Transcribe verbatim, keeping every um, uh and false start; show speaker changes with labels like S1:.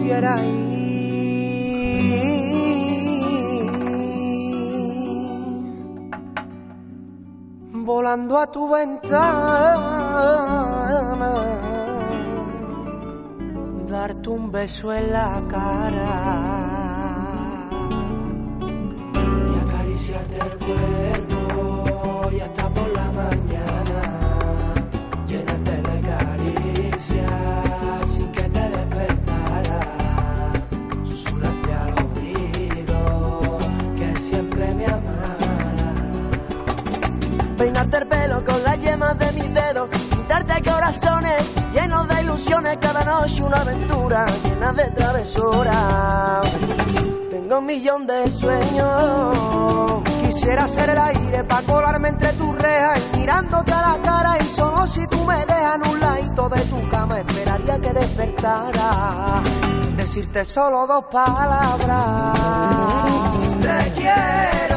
S1: pudiera ir volando a tu ventana, darte un beso en la cara y acariciarte el cuerpo y hasta por la mañana llenarte de caricias sin que te despertara, susurrarte al oído que siempre me amara, peinarte el pelo con las yemas de mis dedos, pintarte corazones llenos de ilusiones, cada noche una aventura llena de travesuras. Tengo un millón de sueños, quisiera ser el aire pa' colarme entre tus rejas y mirándote a la cara, y solo si tú me dejas en un ladito de tu cama esperaría que despertara, decirte solo dos palabras: te quiero.